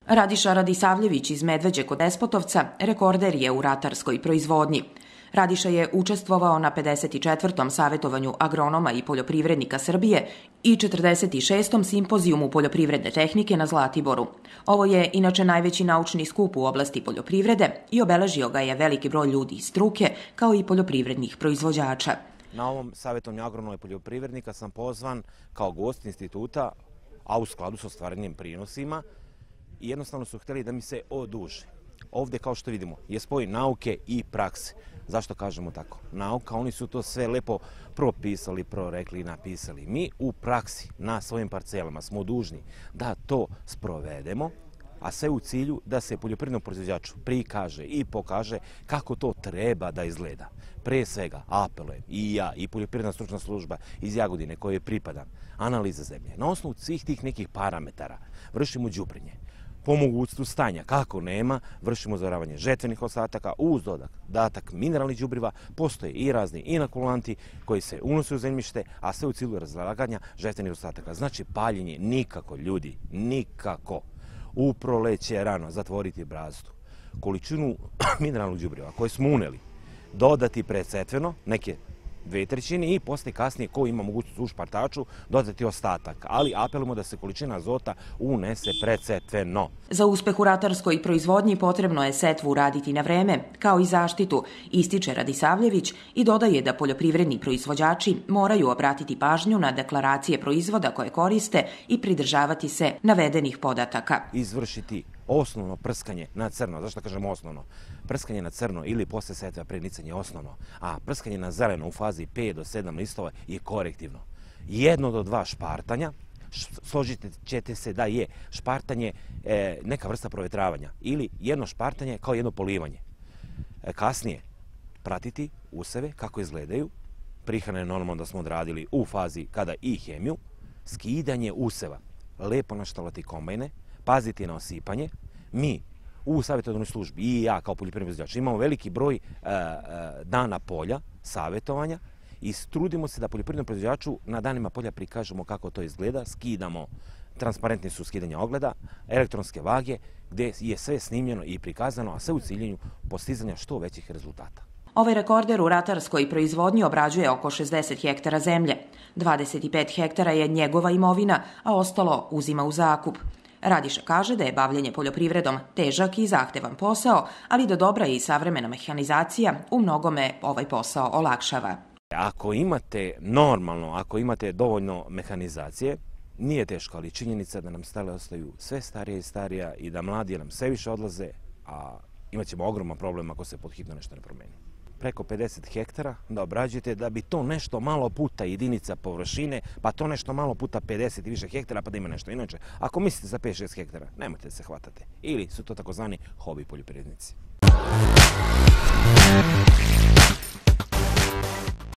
Radiša Radisavljević iz Medveđe kod Despotovca rekorder je u ratarskoj proizvodnji. Radiša je učestvovao na 54. savjetovanju agronoma i poljoprivrednika Srbije i 46. simpozijumu poljoprivredne tehnike na Zlatiboru. Ovo je inače najveći naučni skup u oblasti poljoprivrede i obeležio ga je veliki broj ljudi iz struke kao i poljoprivrednih proizvođača. Na ovom savjetovanju agronoma i poljoprivrednika sam pozvan kao gost instituta, a u skladu sa ostvarenim prinosima, i jednostavno su htjeli da mi se oduži. Ovdje, kao što vidimo, je spoj nauke i prakse. Zašto kažemo tako? Nauka, oni su to sve lepo propisali, prorekli i napisali. Mi u praksi na svojim parcelama smo dužni da to sprovedemo, a sve u cilju da se poljoprivrednom proizvođaču prikaže i pokaže kako to treba da izgleda. Pre svega apelujem i ja i poljoprivredna stručna služba iz Jagodine kojoj pripadam, analiza zemlje. Na osnovu svih tih nekih parametara vršimo đubrenje. Po mogućstvu stanja, kako nema, vršimo zavaravanje žetvenih ostataka uz dodatak mineralnih đubriva, postoje i razni inokulanti koji se unose u zemljište, a sve u cilju razlaganja žetvenih ostataka. Znači paljenje nikako, ljudi, nikako. U proleće rano zatvoriti brazdu. Količinu mineralnog đubriva koje smo uneli dodati predsetveno, neke 2/3 i posle kasnije ko ima mogućnost u špartaču dodati ostatak, ali apelujemo da se količina azota unese predsetveno. Za uspeh u ratarskoj proizvodnji potrebno je setvu uraditi na vreme, kao i zaštitu, ističe Radisavljević i dodaje da poljoprivredni proizvođači moraju obratiti pažnju na deklaracije proizvoda koje koriste i pridržavati se navedenih podataka. Izvršiti osnovno prskanje na crno. Zašto kažem osnovno? Prskanje na crno ili posle setve pre nicanja je osnovno, a prskanje na zeleno u fazi 5 do 7 listova je korektivno. 1 do 2 špartanja, složite ćete se da je špartanje neka vrsta provetravanja ili jedno špartanje kao jedno polivanje. Kasnije pratiti useve kako izgledaju, prihrane normalno da smo odradili u fazi kada i hemiju, skidanje useva, lepo naštalovati kombajne, paziti na osipanje. Mi u savjetodavnoj službi i ja kao poljoprivredni proizvođač imamo veliki broj dana polja, savjetovanja i trudimo se da poljoprivrednom proizvođaču na danima polja prikažemo kako to izgleda, skidamo, transparentni su skidanja ogleda, elektronske vage gdje je sve snimljeno i prikazano, a sve u ciljenju postizanja što većih rezultata. Ovaj rekorder u ratarskoj proizvodnji obrađuje oko 60 hektara zemlje. 25 hektara je njegova imovina, a ostalo uzima u zakup. Radiša kaže da je bavljenje poljoprivredom težak i zahtevan posao, ali da dobra i savremena mehanizacija u mnogome ovaj posao olakšava. Ako imate dovoljno mehanizacije, nije teško, ali činjenica da nam stale ostaju sve starija i starija i da mladi nam sve više odlaze, a imat ćemo ogroman problem ako se pod hitno nešto ne promeni. Preko 50 hektara da obrađujete da bi to nešto malo puta jedinica površine, pa to nešto malo puta 50 i više hektara pa da ima nešto. Inače, ako mislite za 5-6 hektara, nemojte da se hvatate. Ili su to takozvani hobi poljoprivrednici.